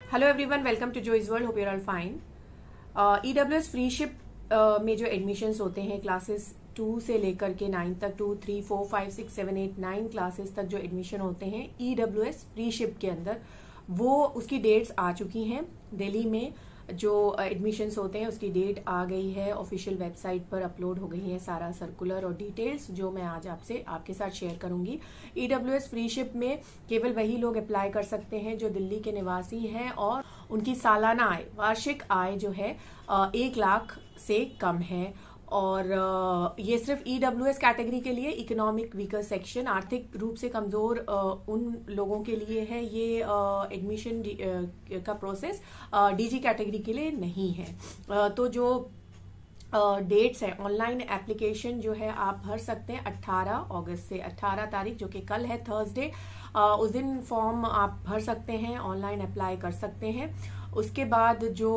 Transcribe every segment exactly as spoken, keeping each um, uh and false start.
Hello everyone, welcome to Joyce world. Hope you are all fine. ईडब्ल्यूएस freeship में जो admissions होते हैं क्लासेस टू से लेकर के नाइन तक, two three four five six seven eight nine classes तक जो एडमिशन होते हैं ईडब्ल्यूएस फ्री शिप के अंदर, वो उसकी डेट्स आ चुकी हैं। दिल्ली में जो एडमिशन्स होते हैं उसकी डेट आ गई है, ऑफिशियल वेबसाइट पर अपलोड हो गई है सारा सर्कुलर और डिटेल्स, जो मैं आज आपसे आपके साथ शेयर करूंगी। ईडब्ल्यूएस फ्री शिप में केवल वही लोग अप्लाई कर सकते हैं जो दिल्ली के निवासी हैं और उनकी सालाना आय, वार्षिक आय जो है एक लाख से कम है। और ये सिर्फ ईडब्ल्यूएस कैटेगरी के लिए, इकोनॉमिक वीकर सेक्शन, आर्थिक रूप से कमजोर उन लोगों के लिए है ये एडमिशन का प्रोसेस। डीजी कैटेगरी के लिए नहीं है। तो जो डेट्स है, ऑनलाइन एप्लीकेशन जो है आप भर सकते हैं अठारह अगस्त से, अठारह तारीख जो कि कल है, थर्सडे, उस दिन फॉर्म आप भर सकते हैं, ऑनलाइन अप्लाई कर सकते हैं। उसके बाद जो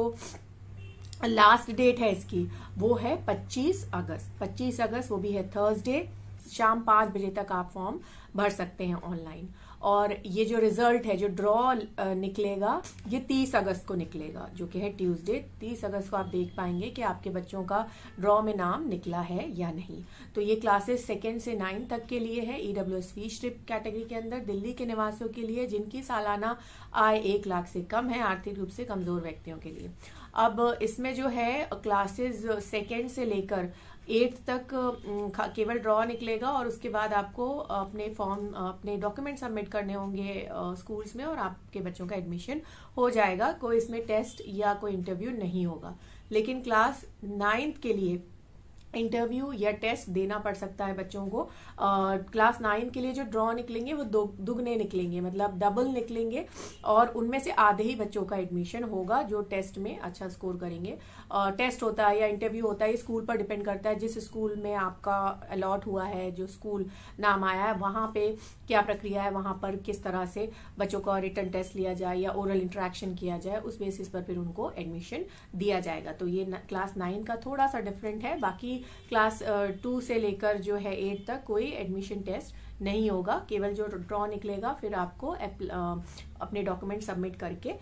लास्ट डेट है इसकी वो है पच्चीस अगस्त, पच्चीस अगस्त वो भी है थर्सडे, शाम पांच बजे तक आप फॉर्म भर सकते हैं ऑनलाइन। और ये जो रिजल्ट है, जो ड्रॉ निकलेगा, ये तीस अगस्त को निकलेगा, जो कि है ट्यूसडे। तीस अगस्त को आप देख पाएंगे कि आपके बच्चों का ड्रॉ में नाम निकला है या नहीं। तो ये क्लासेस सेकेंड से नाइन तक के लिए है, ईडब्ल्यूएस फ्री शिप कैटेगरी के अंदर, दिल्ली के निवासियों के लिए जिनकी सालाना आय एक लाख से कम है, आर्थिक रूप से कमजोर व्यक्तियों के लिए। अब इसमें जो है क्लासेस सेकेंड से लेकर एट्थ तक केवल ड्रॉ निकलेगा और उसके बाद आपको अपने फॉर्म, अपने डॉक्यूमेंट सबमिट करने होंगे स्कूल्स में और आपके बच्चों का एडमिशन हो जाएगा। कोई इसमें टेस्ट या कोई इंटरव्यू नहीं होगा। लेकिन क्लास नाइन्थ के लिए इंटरव्यू या टेस्ट देना पड़ सकता है बच्चों को। आ, क्लास नाइन के लिए जो ड्रॉ निकलेंगे वो दो दुगने निकलेंगे, मतलब डबल निकलेंगे, और उनमें से आधे ही बच्चों का एडमिशन होगा जो टेस्ट में अच्छा स्कोर करेंगे। आ, टेस्ट होता है या इंटरव्यू होता है, ये स्कूल पर डिपेंड करता है। जिस स्कूल में आपका अलॉट हुआ है, जो स्कूल नाम आया है, वहां पे क्या प्रक्रिया है, वहां पर किस तरह से बच्चों का रिटन टेस्ट लिया जाए या ओरल इंटरेक्शन किया जाए, उस बेसिस पर फिर उनको एडमिशन दिया जाएगा। तो ये क्लास नाइन का थोड़ा सा डिफरेंट है। बाकी क्लास टू से लेकर जो है एट तक कोई एडमिशन टेस्ट नहीं होगा, केवल जो ड्रॉ निकलेगा फिर आपको अपने डॉक्यूमेंट सबमिट करके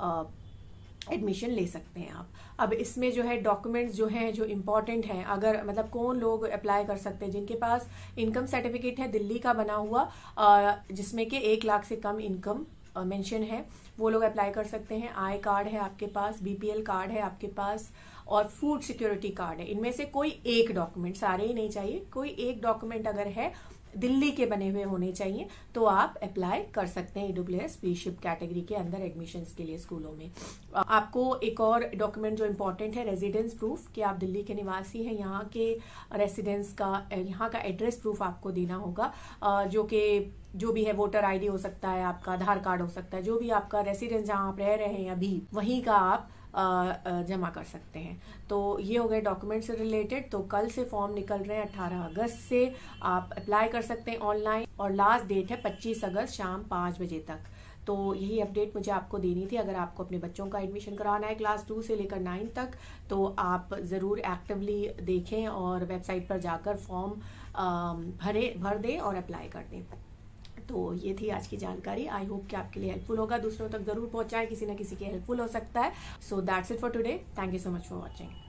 एडमिशन ले सकते हैं आप। अब इसमें जो है डॉक्यूमेंट्स जो हैं, जो इम्पोर्टेंट हैं, अगर मतलब कौन लोग अप्लाई कर सकते हैं, जिनके पास इनकम सर्टिफिकेट है दिल्ली का बना हुआ, जिसमें कि एक लाख से कम इनकम मेंशन है, वो लोग अप्लाई कर सकते हैं। आई कार्ड है आपके पास, बीपीएल कार्ड है आपके पास, और फूड सिक्योरिटी कार्ड है। इनमें से कोई एक डॉक्यूमेंट, सारे ही नहीं चाहिए, कोई एक डॉक्यूमेंट अगर है दिल्ली के बने हुए होने चाहिए तो आप अप्लाई कर सकते हैं ईडब्ल्यूएस फ्री शिप कैटेगरी के अंदर एडमिशन्स के लिए स्कूलों में। आपको एक और डॉक्यूमेंट जो इम्पोर्टेंट है, रेजिडेंस प्रूफ, कि आप दिल्ली के निवासी हैं, यहाँ के रेसिडेंस का, यहाँ का एड्रेस प्रूफ आपको देना होगा, जो कि जो भी है वोटर आईडी हो सकता है, आपका आधार कार्ड हो सकता है, जो भी आपका रेसिडेंस जहाँ आप रह रहे हैं अभी, वहीं का आप जमा कर सकते हैं। तो ये हो गए डॉक्यूमेंट से रिलेटेड। तो कल से फॉर्म निकल रहे हैं, अठारह अगस्त से आप अप्लाई कर सकते हैं ऑनलाइन, और लास्ट डेट है पच्चीस अगस्त शाम पांच बजे तक। तो यही अपडेट मुझे आपको देनी थी। अगर आपको अपने बच्चों का एडमिशन कराना है क्लास टू से लेकर नाइन तक, तो आप ज़रूर एक्टिवली देखें और वेबसाइट पर जाकर फॉर्म भरे भर दें और अप्लाई कर दें। तो ये थी आज की जानकारी। आई होप कि आपके लिए हेल्पफुल होगा, दूसरों तक जरूर पहुंचाएं, किसी ना किसी के हेल्पफुल हो सकता है। So that's it for today. Thank you so much for watching.